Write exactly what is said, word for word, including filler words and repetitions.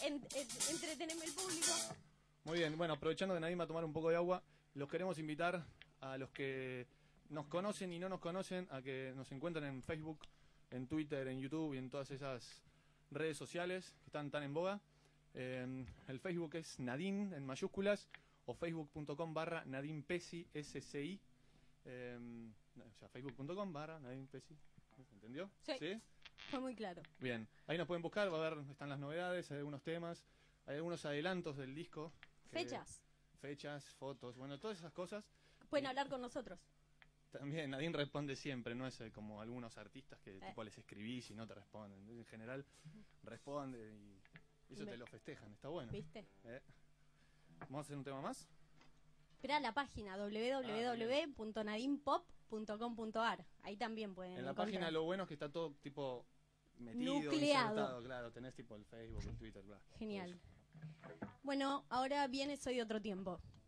en, en, entreteneme el público. Muy bien, bueno, aprovechando que Nadine va a tomar un poco de agua, los queremos invitar a los que nos conocen y no nos conocen a que nos encuentren en Facebook, en Twitter, en YouTube y en todas esas redes sociales que están tan en boga. Eh, el Facebook es Nadine en mayúsculas o facebook.com barra Nadine Pesci, S C I. Eh, o sea, facebook.com barra Nadine Pesci. ¿Entendió? Sí. ¿Sí? Fue muy claro. Bien, ahí nos pueden buscar, va a ver, están las novedades, hay algunos temas, hay algunos adelantos del disco. Fechas. Eh, fechas, fotos, bueno, todas esas cosas. Pueden y hablar con nosotros. También Nadine responde siempre, no es eh, como algunos artistas que eh. tipo les escribís y no te responden. En general responde y eso Me... te lo festejan, está bueno. ¿Viste? Eh. ¿Vamos a hacer un tema más? Espera la página doble u doble u doble u punto nadine pop punto com punto a r. Ahí también pueden En la encontrar. página lo bueno es que está todo tipo metido, nucleado. Insertado, claro, tenés tipo el Facebook, el Twitter, bla. Genial. Bueno, ahora viene Soy de Otro Tiempo.